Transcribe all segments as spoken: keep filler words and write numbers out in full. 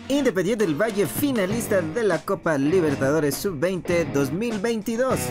Independiente del Valle, finalista de la Copa Libertadores sub veinte dos mil veintidós.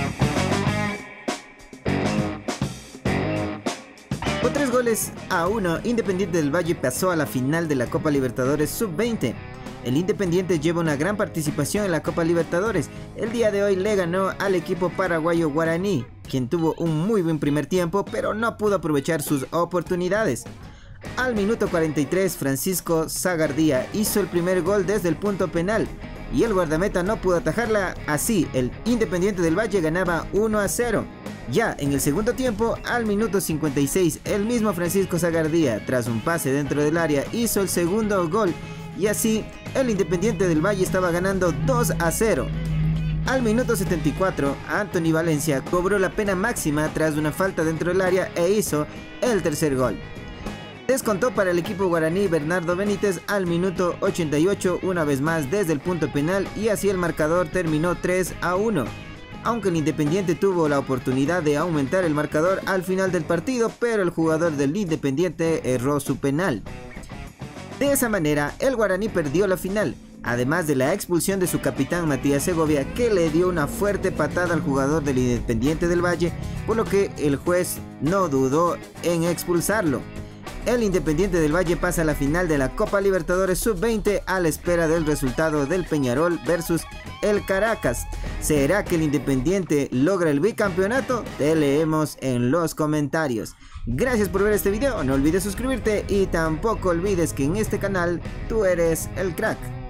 Con tres goles a uno, Independiente del Valle pasó a la final de la Copa Libertadores sub veinte. El Independiente lleva una gran participación en la Copa Libertadores. El día de hoy le ganó al equipo paraguayo Guaraní, quien tuvo un muy buen primer tiempo, pero no pudo aprovechar sus oportunidades. Al minuto cuarenta y tres, Francisco Sagardía hizo el primer gol desde el punto penal y el guardameta no pudo atajarla. Así, el Independiente del Valle ganaba uno a cero. Ya en el segundo tiempo, al minuto cincuenta y seis, el mismo Francisco Sagardía, tras un pase dentro del área, hizo el segundo gol y así el Independiente del Valle estaba ganando dos a cero. Al minuto setenta y cuatro, Anthony Valencia cobró la pena máxima tras una falta dentro del área e hizo el tercer gol. Descontó para el equipo guaraní Bernardo Benítez al minuto ochenta y ocho, una vez más desde el punto penal, y así el marcador terminó tres a uno. Aunque el Independiente tuvo la oportunidad de aumentar el marcador al final del partido, pero el jugador del Independiente erró su penal. De esa manera, el Guaraní perdió la final, además de la expulsión de su capitán Matías Segovia, que le dio una fuerte patada al jugador del Independiente del Valle, por lo que el juez no dudó en expulsarlo. El Independiente del Valle pasa a la final de la Copa Libertadores sub veinte a la espera del resultado del Peñarol versus el Caracas. ¿Será que el Independiente logra el bicampeonato? Te leemos en los comentarios. Gracias por ver este video, no olvides suscribirte y tampoco olvides que en este canal tú eres el crack.